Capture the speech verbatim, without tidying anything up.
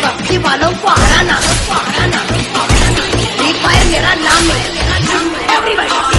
भक्ति वालों को हराना, फ्री फायर मेरा नाम है। एवरीबॉडी